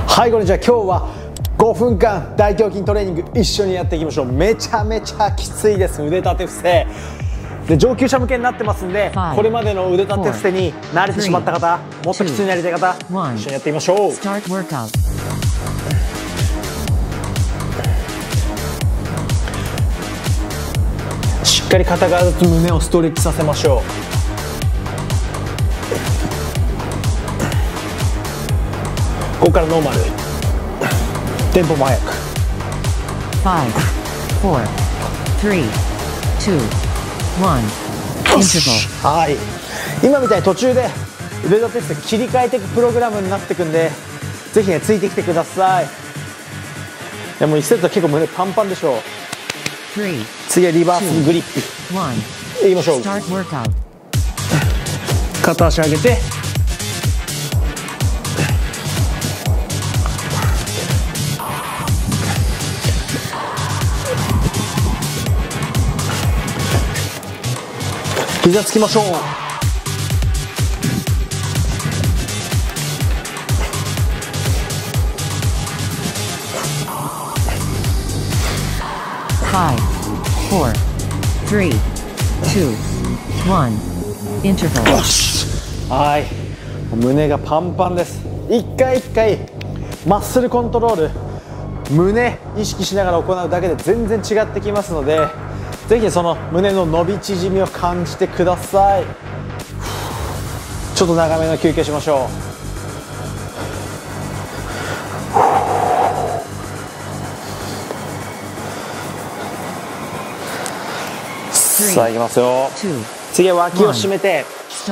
はい、こんにちは。今日は5分間大胸筋トレーニング一緒にやっていきましょう。めちゃめちゃきついです。腕立て伏せで上級者向けになってますんで、これまでの腕立て伏せに慣れてしまった方、もっときついにやりたい方、一緒にやってみましょう。しっかり片側ずつ胸をストレッチさせましょう。ここからノーマル、テンポも速く。 5、4、3、2、1。 はい、今みたいに途中で腕立て伏せ切り替えていくプログラムになっていくんで、ぜひねついてきてください。でも1セットは結構胸パンパンでしょう。次はリバースグリップいきましょう。片足上げて膝つきましょう。 5、4、3、2、1。インターバル。 はい、胸がパンパンです。一回一回マッスルコントロール、胸意識しながら行うだけで全然違ってきますので、ぜひその胸の伸び縮みを感じてください。ちょっと長めの休憩しましょう。さあいきますよ。次は脇を締めて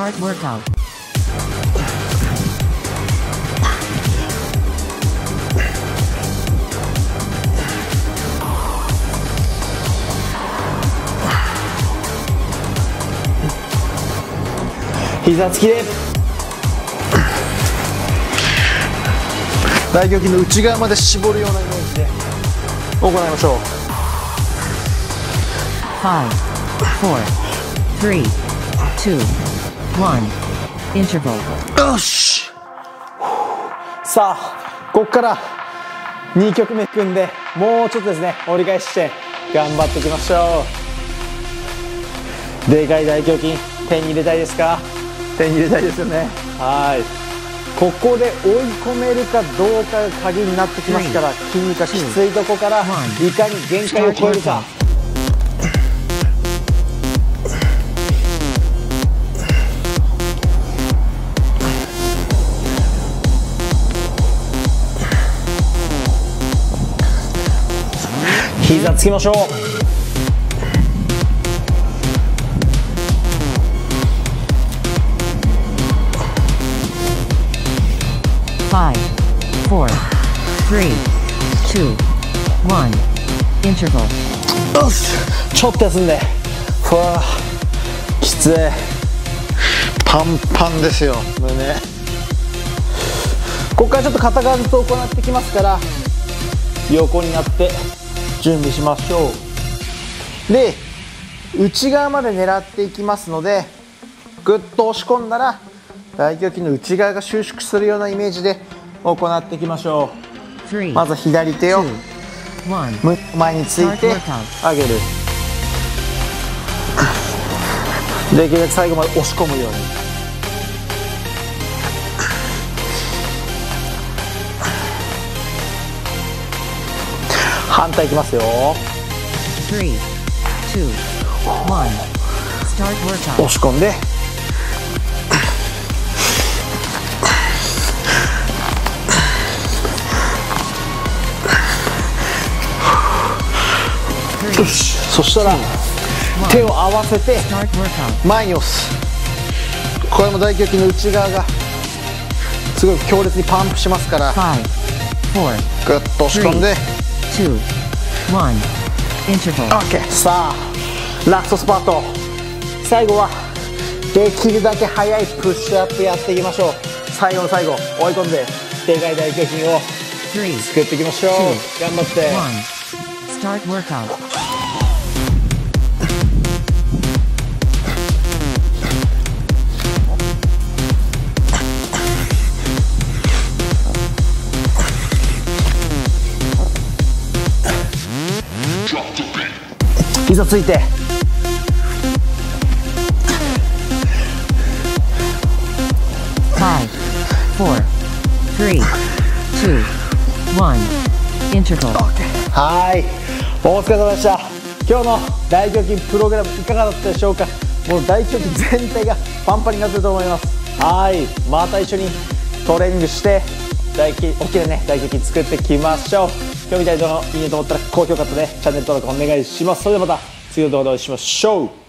膝つきで大胸筋の内側まで絞るようなイメージで行いましょう。 5、4、3、2、1。インターバル。 よし。さあここから2曲目組んで、もうちょっとですね折り返して頑張っていきましょう。でかい大胸筋手に入れたいですか？手に入れたいですよね。はい、ここで追い込めるかどうかが鍵になってきますから、筋肉がきついとこからいかに限界を超えるか。膝つきましょう。 5、4、3、2、1。インターバル。 よし、ちょっと休んで。ふわきつい、パンパンですよ胸。ここからちょっと片側ずつ行ってきますから、横になって準備しましょう。で内側まで狙っていきますので、ぐっと押し込んだら大胸筋の内側が収縮するようなイメージで行っていきましょう。まず左手を前について上げる。できるだけ最後まで押し込むように。反対いきますよ。 3、2、1。 押し込んでよし、そしたら手を合わせて前に押す。これも大胸筋の内側がすごい強烈にパンプしますから、グッと押し込んで OK。 さあラストスパート、最後はできるだけ速いプッシュアップやっていきましょう。最後の最後追い込んででかい大胸筋を作っていきましょう。頑張って。 膝ついて、 5, 4, 3, 2, 1. Interval. はい、お疲れ様でした。今日の大胸筋プログラムいかがだったでしょうか。もう大胸筋全体がパンパンになってると思います。はい、また一緒にトレーニングして大きなね大胸筋作っていきましょう。今日みたいな動画いいねと思ったら高評価とねチャンネル登録お願いします。それではまた次の動画でお会いしましょう。